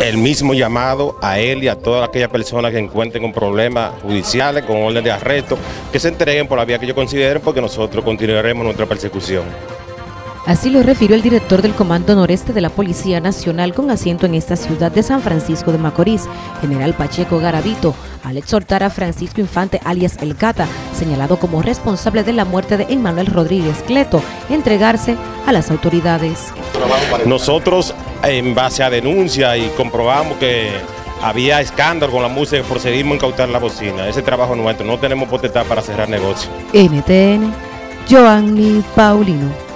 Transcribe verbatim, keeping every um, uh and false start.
el mismo llamado a él y a todas aquellas personas que encuentren con problemas judiciales, con orden de arresto, que se entreguen por la vía que ellos consideren, porque nosotros continuaremos nuestra persecución. Así lo refirió el director del Comando Noreste de la Policía Nacional con asiento en esta ciudad de San Francisco de Macorís, general Pacheco Garavito, al exhortar a Francisco Infante alias El Cata, señalado como responsable de la muerte de Emmanuel Rodríguez Cleto, entregarse a las autoridades. Nosotros, en base a denuncia y comprobamos que había escándalo con la música, procedimos a incautar la bocina. Ese trabajo nuestro, no tenemos potestad para cerrar negocios. N T N, Joanny Paulino.